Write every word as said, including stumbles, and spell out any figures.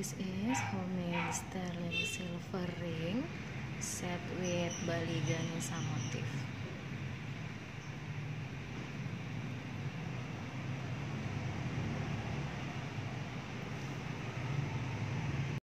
This is homemade sterling silver ring set with Bali Ganesha motif.